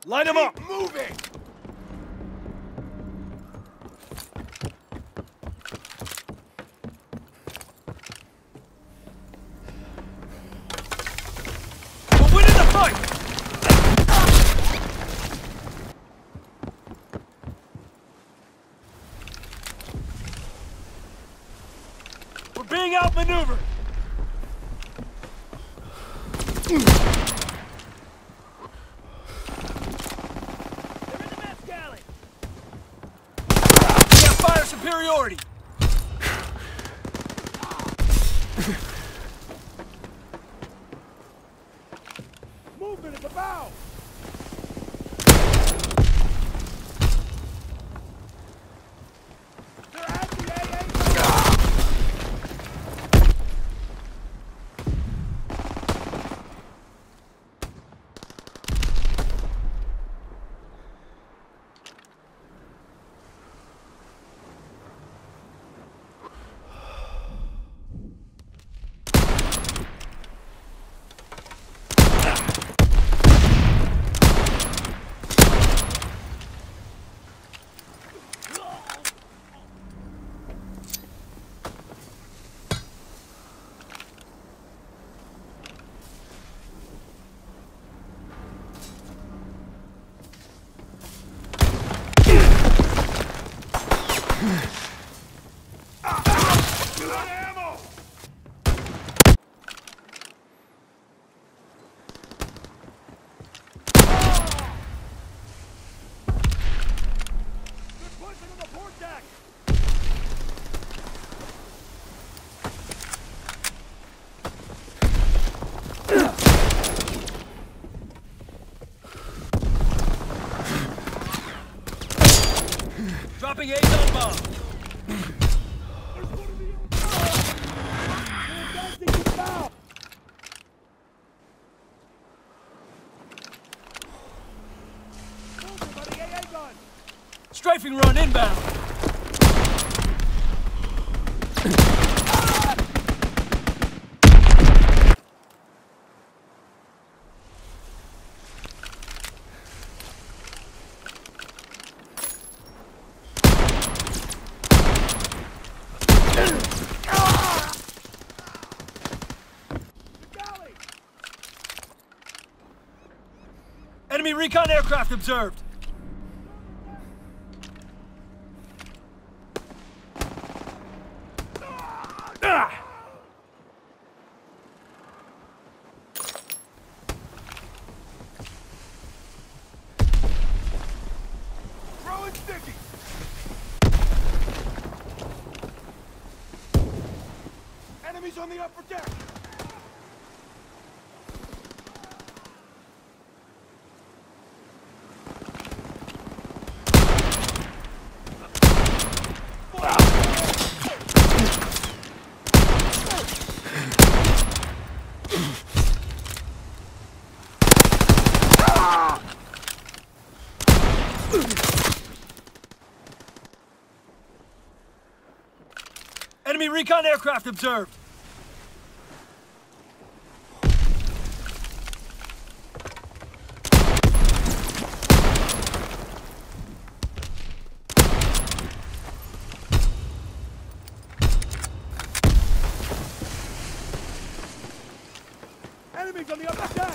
Line them up! Moving! We're winning the fight! We're being outmaneuvered! They're in the mess galley! We have fire superiority! Movement at the bow! They're at the AA! Ammo! They're pushing on the port deck! Dropping A-zone bomb! There's one of the they're advancing to bow! Moving by the AA gun! Strafing run inbound! Galley! Enemy recon aircraft observed! Throwing sticky! Enemies on the upper deck! Enemy recon aircraft observed! Enemies on the upper deck!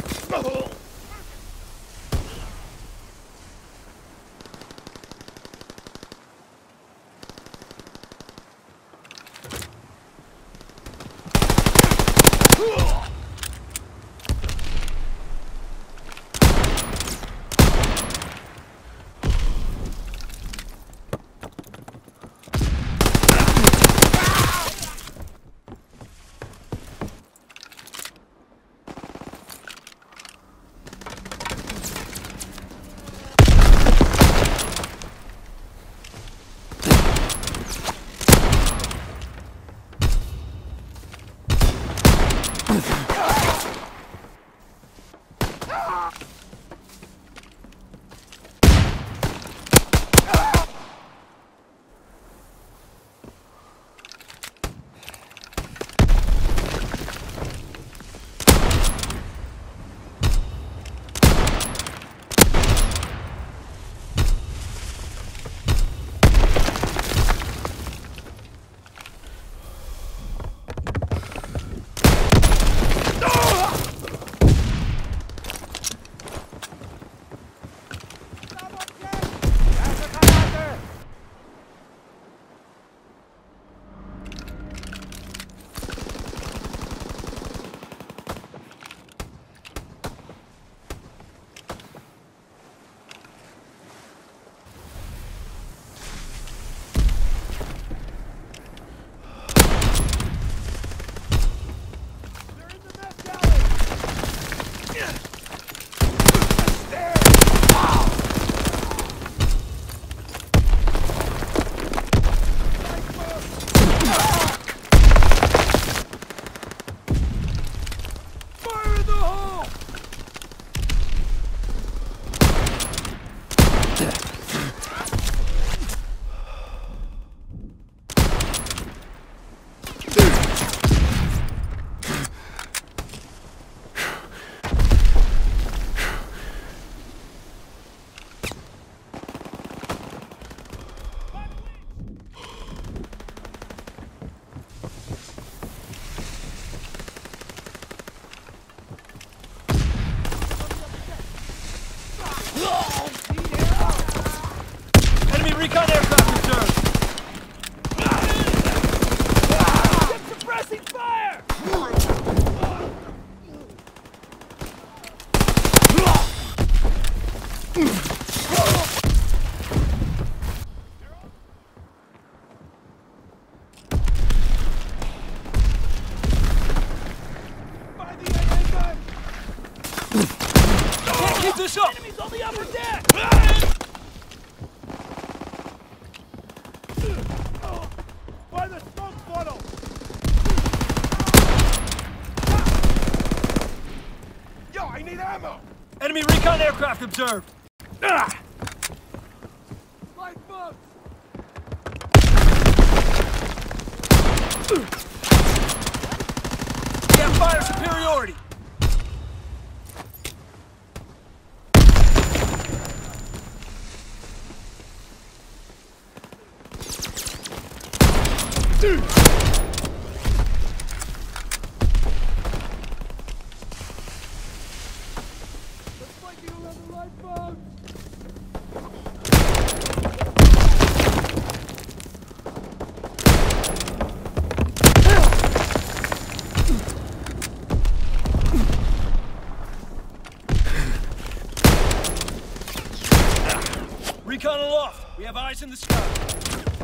Enemy recon aircraft observed. Suppressing fire! By the AA gun! Can't keep this up! Enemies on the upper deck! By the smoke funnel! Yo, I need ammo! Enemy recon aircraft observed. Lifeboats! We have fire superiority. They're flanking around the lifeboats! Recon aloft. We have eyes in the sky.